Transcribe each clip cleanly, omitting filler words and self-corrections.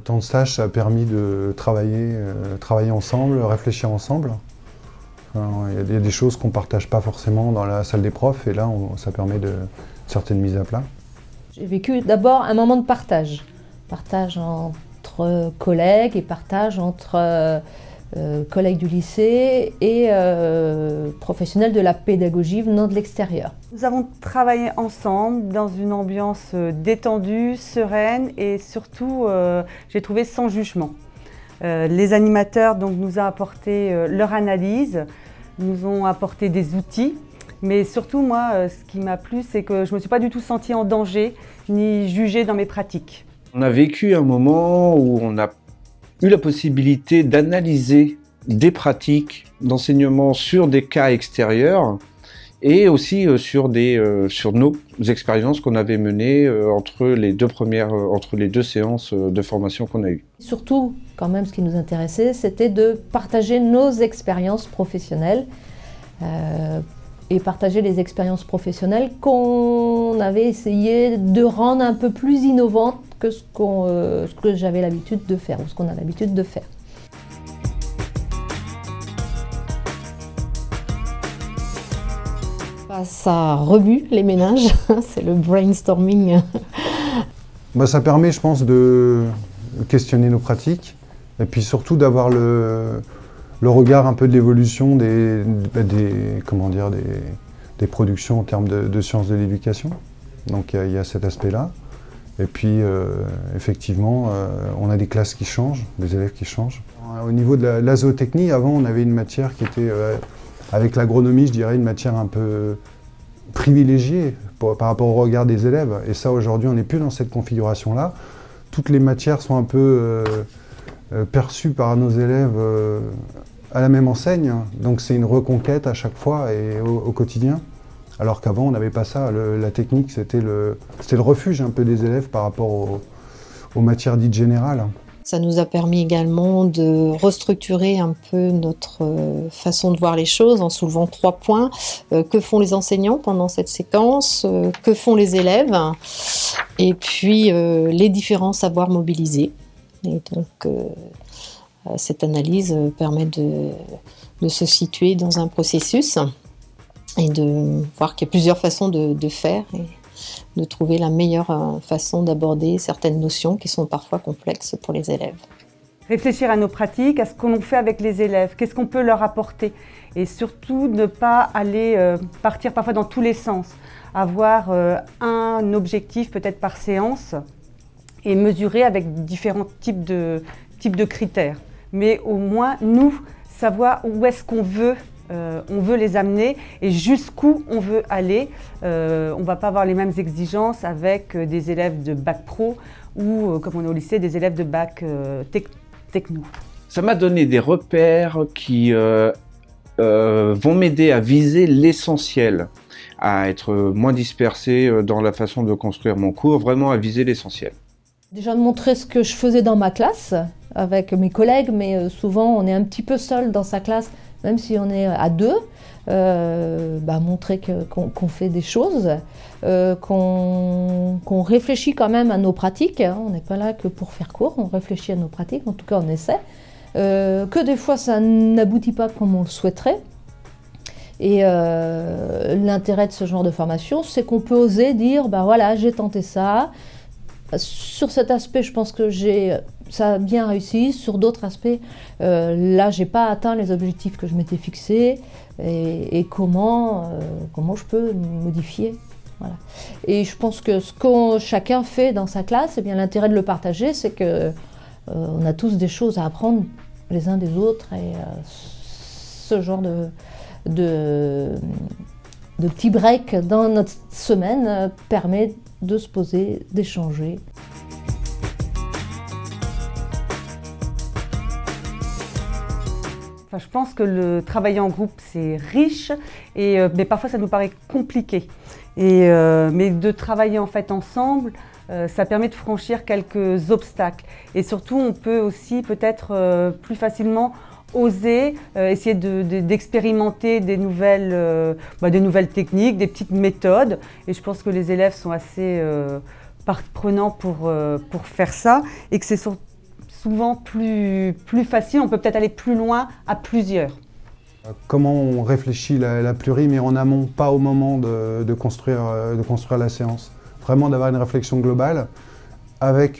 temps de stage, ça a permis de travailler ensemble, réfléchir ensemble. Enfin, il y a des choses qu'on ne partage pas forcément dans la salle des profs, et là, ça permet de certaines mises à plat. J'ai vécu d'abord un moment de partage. Partage entre collègues et partage entre collègues du lycée et professionnels de la pédagogie venant de l'extérieur. Nous avons travaillé ensemble dans une ambiance détendue, sereine et surtout, j'ai trouvé sans jugement. Les animateurs donc, nous ont apporté leur analyse, nous ont apporté des outils, mais surtout moi, ce qui m'a plu, c'est que je ne me suis pas du tout sentie en danger ni jugée dans mes pratiques. On a vécu un moment où on a eu la possibilité d'analyser des pratiques d'enseignement sur des cas extérieurs et aussi sur nos expériences qu'on avait menées entre les deux séances de formation qu'on a eues. Surtout, quand même, ce qui nous intéressait, c'était de partager nos expériences professionnelles et partager les expériences professionnelles qu'on avait essayé de rendre un peu plus innovantes que ce que j'avais l'habitude de faire, ou ce qu'on a l'habitude de faire. Ça remue les méninges, c'est le brainstorming. Ça permet, je pense, de questionner nos pratiques, et puis surtout d'avoir le regard un peu de l'évolution des productions en termes de sciences de l'éducation. Donc il y a cet aspect-là. Et puis, effectivement, on a des classes qui changent, des élèves qui changent. Au niveau de la zootechnie, avant, on avait une matière qui était, avec l'agronomie, je dirais, une matière un peu privilégiée par rapport au regard des élèves. Et ça, aujourd'hui, on n'est plus dans cette configuration-là. Toutes les matières sont un peu perçues par nos élèves à la même enseigne. Donc, c'est une reconquête à chaque fois et au quotidien. Alors qu'avant, on n'avait pas ça. La technique, c'était le refuge un peu des élèves par rapport aux matières dites générales. Ça nous a permis également de restructurer un peu notre façon de voir les choses en soulevant 3 points. Que font les enseignants pendant cette séquence? Que font les élèves? Et puis les différents savoirs mobilisés. Et donc cette analyse permet de se situer dans un processus et de voir qu'il y a plusieurs façons de faire et de trouver la meilleure façon d'aborder certaines notions qui sont parfois complexes pour les élèves. Réfléchir à nos pratiques, à ce que l'on fait avec les élèves, qu'est-ce qu'on peut leur apporter et surtout ne pas aller partir parfois dans tous les sens, avoir un objectif peut-être par séance et mesurer avec différents types de critères. Mais au moins, nous, savoir où est-ce qu'on veut les amener et jusqu'où on veut aller. On ne va pas avoir les mêmes exigences avec des élèves de bac pro ou, comme on est au lycée, des élèves de bac techno. Ça m'a donné des repères qui vont m'aider à viser l'essentiel, à être moins dispersé dans la façon de construire mon cours, vraiment à viser l'essentiel. Déjà de montrer ce que je faisais dans ma classe avec mes collègues, mais souvent on est un petit peu seul dans sa classe. Même si on est à 2, montrer qu'on fait des choses, qu'on réfléchit quand même à nos pratiques. Hein. On n'est pas là que pour faire court, on réfléchit à nos pratiques, en tout cas on essaie. Que des fois ça n'aboutit pas comme on le souhaiterait. Et l'intérêt de ce genre de formation, c'est qu'on peut oser dire, voilà, j'ai tenté ça. Sur cet aspect, je pense que ça a bien réussi. Sur d'autres aspects, là, j'ai pas atteint les objectifs que je m'étais fixés et comment je peux modifier. Voilà. Et je pense que ce que chacun fait dans sa classe, l'intérêt de le partager, c'est que on a tous des choses à apprendre les uns des autres et ce genre de petits breaks dans notre semaine permet de se poser, d'échanger. Je pense que le travailler en groupe, c'est riche, mais parfois ça nous paraît compliqué. Mais de travailler en fait ensemble, ça permet de franchir quelques obstacles. Et surtout, on peut aussi peut-être plus facilement oser essayer d'expérimenter des nouvelles techniques, des petites méthodes. Et je pense que les élèves sont assez partie prenante pour faire ça. Et que c'est souvent plus facile, on peut peut-être aller plus loin à plusieurs. Comment on réfléchit la plurie, mais en amont, pas au moment de construire la séance. Vraiment d'avoir une réflexion globale avec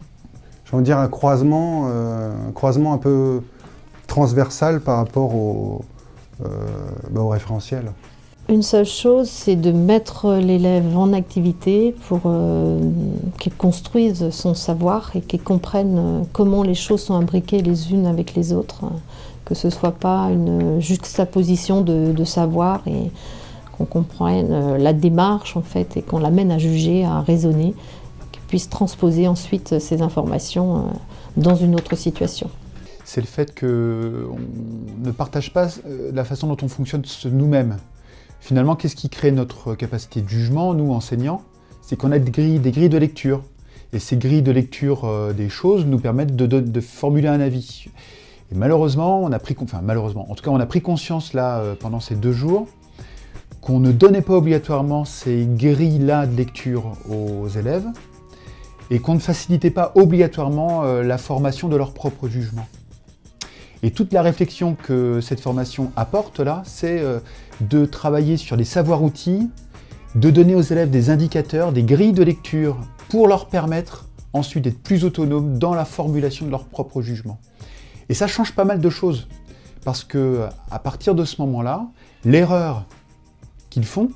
un croisement un peu transversal par rapport au référentiel. Une seule chose, c'est de mettre l'élève en activité pour qu'il construise son savoir et qu'il comprenne comment les choses sont imbriquées les unes avec les autres, que ce ne soit pas une juxtaposition de savoir et qu'on comprenne la démarche en fait et qu'on l'amène à juger, à raisonner, qu'il puisse transposer ensuite ces informations dans une autre situation. C'est le fait qu'on ne partage pas la façon dont on fonctionne nous-mêmes. Finalement, qu'est-ce qui crée notre capacité de jugement, nous, enseignants? C'est qu'on a des grilles de lecture. Et ces grilles de lecture des choses nous permettent de formuler un avis. Et malheureusement, on a pris conscience là, pendant ces 2 jours, qu'on ne donnait pas obligatoirement ces grilles-là de lecture aux élèves, et qu'on ne facilitait pas obligatoirement la formation de leur propre jugement. Et toute la réflexion que cette formation apporte là, c'est de travailler sur des savoirs-outils, de donner aux élèves des indicateurs, des grilles de lecture pour leur permettre ensuite d'être plus autonomes dans la formulation de leur propre jugement. Et ça change pas mal de choses, parce que à partir de ce moment-là, l'erreur qu'ils font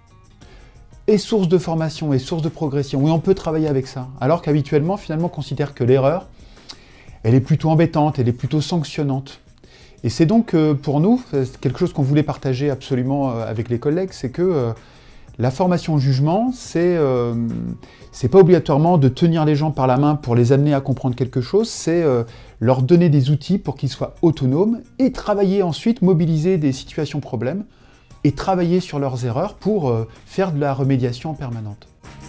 est source de formation et source de progression. Oui, on peut travailler avec ça, alors qu'habituellement, finalement, on considère que l'erreur, elle est plutôt embêtante, elle est plutôt sanctionnante. Et c'est donc pour nous, quelque chose qu'on voulait partager absolument avec les collègues, c'est que la formation au jugement, c'est pas obligatoirement de tenir les gens par la main pour les amener à comprendre quelque chose, c'est leur donner des outils pour qu'ils soient autonomes et travailler ensuite, mobiliser des situations problèmes et travailler sur leurs erreurs pour faire de la remédiation permanente.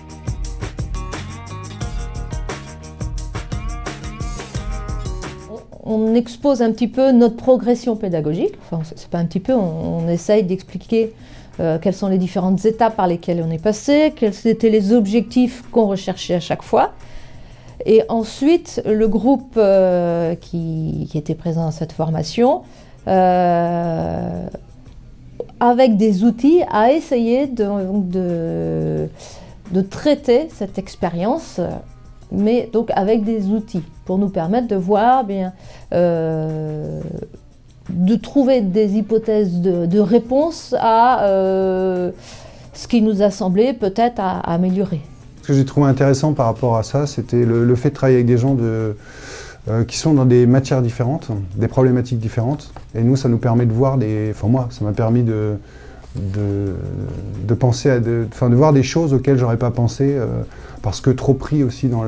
On expose un petit peu notre progression pédagogique, enfin c'est pas un petit peu, on essaye d'expliquer quelles sont les différentes étapes par lesquelles on est passé, quels étaient les objectifs qu'on recherchait à chaque fois. Et ensuite, le groupe qui était présent à cette formation, avec des outils, a essayé de traiter cette expérience, mais donc avec des outils pour nous permettre de voir, de trouver des hypothèses de réponse à ce qui nous a semblé peut-être à améliorer. Ce que j'ai trouvé intéressant par rapport à ça, c'était le fait de travailler avec des gens qui sont dans des matières différentes, des problématiques différentes. Et nous, ça nous permet de voir moi, ça m'a permis de penser de voir des choses auxquelles j'aurais pas pensé, parce que trop pris aussi dans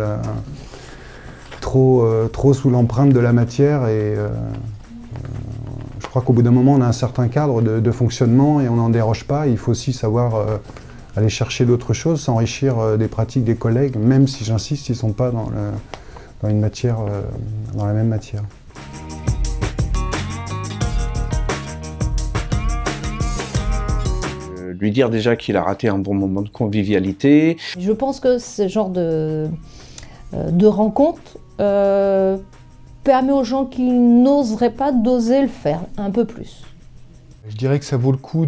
trop sous l'empreinte de la matière. Et je crois qu'au bout d'un moment, on a un certain cadre de fonctionnement et on n'en déroge pas. Il faut aussi savoir aller chercher d'autres choses, s'enrichir des pratiques des collègues, même si j'insiste, ils ne sont pas dans une matière, dans la même matière. Lui dire déjà qu'il a raté un bon moment de convivialité. Je pense que ce genre de rencontre permet aux gens qui n'oseraient pas d'oser le faire un peu plus. Je dirais que ça vaut le coup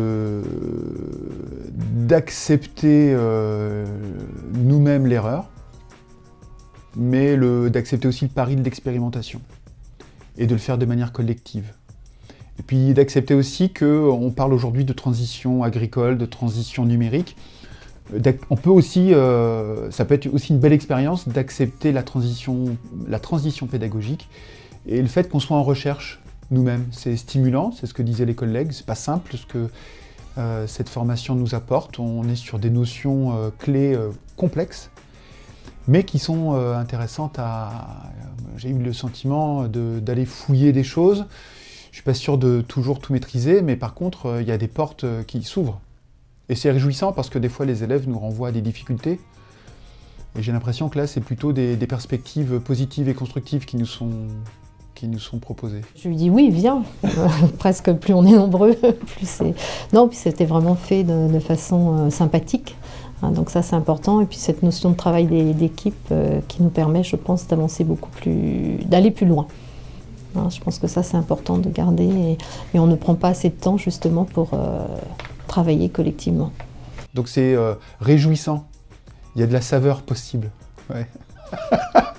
d'accepter nous-mêmes l'erreur, mais d'accepter aussi le pari de l'expérimentation et de le faire de manière collective. Et puis d'accepter aussi qu'on parle aujourd'hui de transition agricole, de transition numérique. On peut aussi, ça peut être aussi une belle expérience d'accepter la transition pédagogique et le fait qu'on soit en recherche nous-mêmes. C'est stimulant, c'est ce que disaient les collègues, c'est pas simple ce que cette formation nous apporte. On est sur des notions clés complexes, mais qui sont intéressantes j'ai eu le sentiment d'aller fouiller des choses. Je suis pas sûr de toujours tout maîtriser, mais par contre, il y a des portes qui s'ouvrent. Et c'est réjouissant parce que des fois, les élèves nous renvoient à des difficultés. Et j'ai l'impression que là, c'est plutôt des perspectives positives et constructives qui nous sont qui nous sont proposés? Je lui dis oui, viens. Presque plus on est nombreux, plus c'est... Non, puis c'était vraiment fait de façon sympathique. Hein, donc ça, c'est important. Et puis cette notion de travail d'équipe qui nous permet, je pense, d'avancer beaucoup plus... d'aller plus loin. Hein, je pense que ça, c'est important de garder. Et on ne prend pas assez de temps, justement, pour travailler collectivement. Donc c'est réjouissant. Il y a de la saveur possible. Ouais.